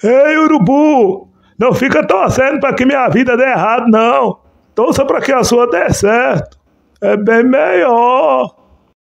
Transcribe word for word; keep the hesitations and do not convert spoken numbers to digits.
Ei, urubu, não fica torcendo para que minha vida dê errado, não. Torça para que a sua dê certo. É bem melhor.